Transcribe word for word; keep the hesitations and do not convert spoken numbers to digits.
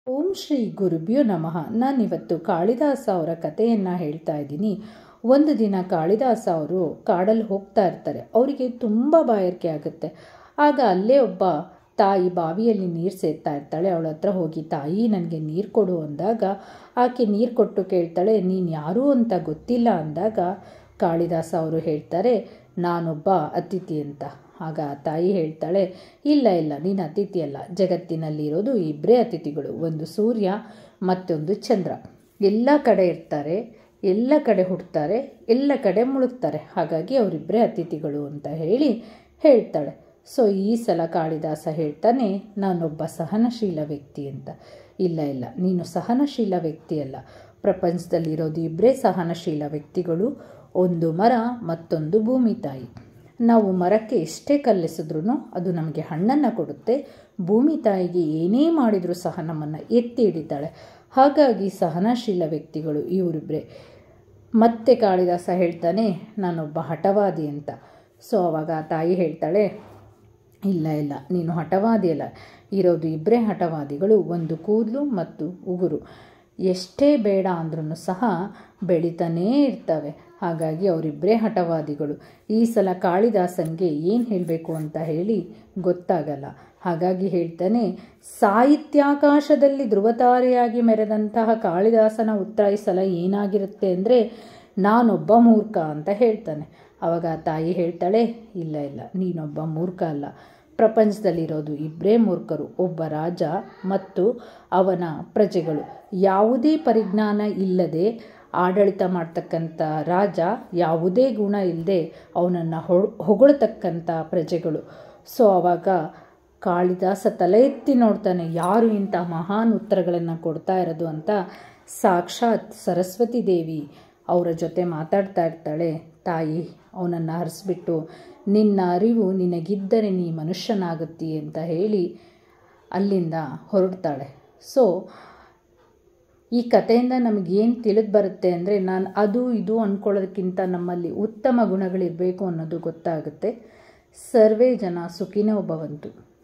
ಓಂ ಶ್ರೀ ಗುರುಭ್ಯೋ ನಮಃ. ನಾನಿವತ್ತು ಕಾಳಿದಾಸ ಅವರ ಕಥೆಯನ್ನು ಹೇಳ್ತಾ ಇದ್ದೀನಿ. ಒಂದು ದಿನ ಕಾಳಿದಾಸ ಅವರು ಕಾಡಲ್ಲಿ ಹೋಗ್ತಾ ಇರ್ತಾರೆ. ಅವರಿಗೆ ತುಂಬ ಬಾಯಾರಿಕೆ ಆಗುತ್ತೆ. ಆಗ ಅಲ್ಲೇ ಒಬ್ಬ ತಾಯಿ ಬಾವಿಯಲ್ಲಿ ನೀರು ಸೇರ್ತಾ ಇರ್ತಾಳೆ. ಅವಳ ಹತ್ರ ಹೋಗಿ, ತಾಯಿ ನನಗೆ ನೀರು ಕೊಡು ಅಂದಾಗ ಆಕೆ ನೀರು ಕೊಟ್ಟು ಕೇಳ್ತಾಳೆ, ನೀನು ಯಾರು ಅಂತ ಗೊತ್ತಿಲ್ಲ ಅಂದಾಗ ಕಾಳಿದಾಸ ಅವರು ಹೇಳ್ತಾರೆ, ನಾನೊಬ್ಬ ಅತಿಥಿ ಅಂತ. ಆಗ ಆ ತಾಯಿ ಹೇಳ್ತಾಳೆ, ಇಲ್ಲ ಇಲ್ಲ ನೀನು ಅತಿಥಿ ಅಲ್ಲ, ಜಗತ್ತಿನಲ್ಲಿರೋದು ಇಬ್ಬರೇ ಅತಿಥಿಗಳು, ಒಂದು ಸೂರ್ಯ ಮತ್ತೊಂದು ಚಂದ್ರ. ಎಲ್ಲ ಕಡೆ ಇರ್ತಾರೆ, ಎಲ್ಲ ಕಡೆ ಹುಡ್ತಾರೆ, ಎಲ್ಲ ಕಡೆ ಮುಳುಗ್ತಾರೆ, ಹಾಗಾಗಿ ಅವರಿಬ್ಬರೇ ಅತಿಥಿಗಳು ಅಂತ ಹೇಳಿ ಹೇಳ್ತಾಳೆ. ಸೊ ಈ ಸಲ ಕಾಳಿದಾಸ ಹೇಳ್ತಾನೆ, ನಾನೊಬ್ಬ ಸಹನಶೀಲ ವ್ಯಕ್ತಿ ಅಂತ. ಇಲ್ಲ ಇಲ್ಲ ನೀನು ಸಹನಶೀಲ ವ್ಯಕ್ತಿ ಅಲ್ಲ, ಪ್ರಪಂಚದಲ್ಲಿರೋದು ಇಬ್ಬರೇ ಸಹನಶೀಲ ವ್ಯಕ್ತಿಗಳು, ಒಂದು ಮರ ಮತ್ತೊಂದು ಭೂಮಿ ತಾಯಿ. ನಾವು ಮರಕ್ಕೆ ಎಷ್ಟೇ ಕಲ್ಲೆಸಿದ್ರೂ ಅದು ನಮಗೆ ಹಣ್ಣನ್ನು ಕೊಡುತ್ತೆ. ಭೂಮಿ ತಾಯಿಗೆ ಏನೇ ಮಾಡಿದರೂ ಸಹ ನಮ್ಮನ್ನು ಎತ್ತಿ ಹಿಡಿತಾಳೆ. ಹಾಗಾಗಿ ಸಹನಶೀಲ ವ್ಯಕ್ತಿಗಳು ಇವರಿಬ್ಬರೇ. ಮತ್ತೆ ಕಾಳಿದಾಸ ಹೇಳ್ತಾನೆ, ನಾನೊಬ್ಬ ಹಠವಾದಿ ಅಂತ. ಸೊ ಆವಾಗ ಆ ತಾಯಿ ಹೇಳ್ತಾಳೆ, ಇಲ್ಲ ಇಲ್ಲ ನೀನು ಹಠವಾದಿ ಅಲ್ಲ, ಇರೋದು ಇಬ್ಬರೇ ಹಠವಾದಿಗಳು, ಒಂದು ಕೂದಲು ಮತ್ತು ಉಗುರು. ಎಷ್ಟೇ ಬೇಡ ಅಂದ್ರೂ ಸಹ ಬೆಳೀತಾನೇ ಇರ್ತವೆ. ಹಾಗಾಗಿ ಅವರಿಬ್ಬರೇ ಹಠವಾದಿಗಳು. ಈ ಸಲ ಕಾಳಿದಾಸನಿಗೆ ಏನು ಹೇಳಬೇಕು ಅಂತ ಹೇಳಿ ಗೊತ್ತಾಗಲ್ಲ. ಹಾಗಾಗಿ ಹೇಳ್ತಾನೆ, ಸಾಹಿತ್ಯಾಕಾಶದಲ್ಲಿ ಧ್ರುವತಾರೆಯಾಗಿ ಮೆರೆದಂತಹ ಕಾಳಿದಾಸನ ಉತ್ತರ ಈ ಸಲ ಏನಾಗಿರುತ್ತೆ ಅಂದರೆ, ನಾನೊಬ್ಬ ಮೂರ್ಖ ಅಂತ ಹೇಳ್ತಾನೆ. ಆವಾಗ ತಾಯಿ ಹೇಳ್ತಾಳೆ, ಇಲ್ಲ ಇಲ್ಲ ನೀನೊಬ್ಬ ಮೂರ್ಖ ಅಲ್ಲ, ಪ್ರಪಂಚದಲ್ಲಿರೋದು ಇಬ್ಬರೇ ಮೂರ್ಖರು, ಒಬ್ಬ ರಾಜ ಮತ್ತು ಅವನ ಪ್ರಜೆಗಳು. ಯಾವುದೇ ಪರಿಜ್ಞಾನ ಇಲ್ಲದೆ ಆಡಳಿತ ಮಾಡ್ತಕ್ಕಂಥ ರಾಜ, ಯಾವುದೇ ಗುಣ ಇಲ್ಲದೆ ಅವನನ್ನು ಹೊಗಳ್ತಕ್ಕಂಥ ಪ್ರಜೆಗಳು. ಸೊ ಆವಾಗ ಕಾಳಿದಾಸ ತಲೆ ಎತ್ತಿ ನೋಡ್ತಾನೆ, ಯಾರು ಇಂಥ ಮಹಾನ್ ಉತ್ತರಗಳನ್ನು ಕೊಡ್ತಾ ಇರೋದು ಅಂತ. ಸಾಕ್ಷಾತ್ ಸರಸ್ವತಿ ದೇವಿ ಅವರ ಜೊತೆ ಮಾತಾಡ್ತಾ ಇರ್ತಾಳೆ. ತಾಯಿ ಅವನನ್ನು ಹರಿಸ್ಬಿಟ್ಟು, ನಿನ್ನ ಅರಿವು ನಿನಗಿದ್ದರೆ ನೀ ಮನುಷ್ಯನಾಗುತ್ತಿ ಅಂತ ಹೇಳಿ ಅಲ್ಲಿಂದ ಹೊರಡ್ತಾಳೆ. ಸೊ ಈ ಕಥೆಯಿಂದ ನಮಗೇನು ತಿಳಿದು ಬರುತ್ತೆ ಅಂದರೆ, ನಾನು ಅದು ಇದು ಅಂದ್ಕೊಳ್ಳೋದಕ್ಕಿಂತ ನಮ್ಮಲ್ಲಿ ಉತ್ತಮ ಗುಣಗಳಿರಬೇಕು ಅನ್ನೋದು ಗೊತ್ತಾಗುತ್ತೆ. ಸರ್ವೇ ಜನ ಸುಖಿನೋ ಭವಂತು.